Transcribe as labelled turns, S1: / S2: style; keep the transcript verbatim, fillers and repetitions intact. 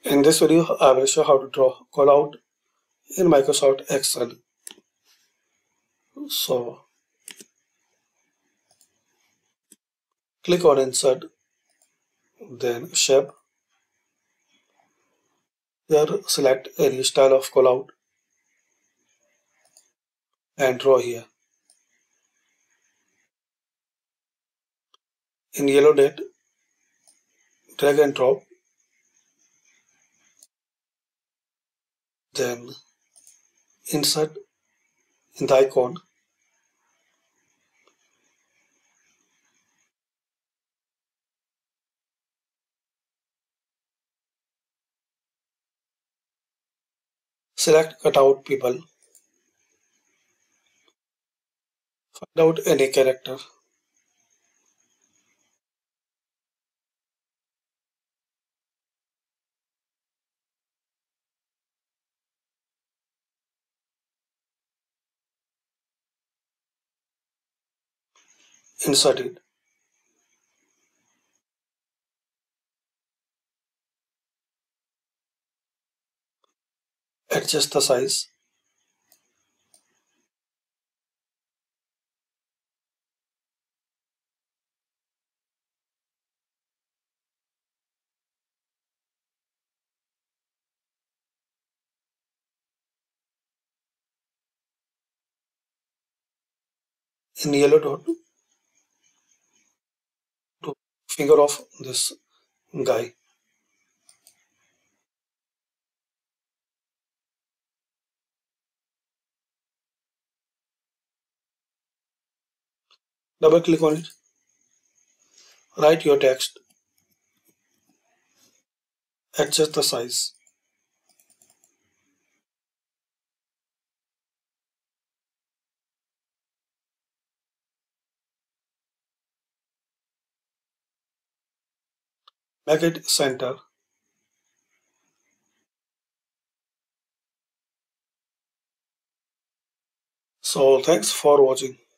S1: In this video, I will show how to draw callout in Microsoft Excel. So, click on Insert, then Shape. Here, select any style of callout and draw here. In yellow date, drag and drop. Then insert in the icon. Select cutout people. Find out any character. Insert it. Adjust the size. In yellow dot, to finger of this guy. Double click on it. Write your text. Adjust the size. Make it center. So thanks for watching.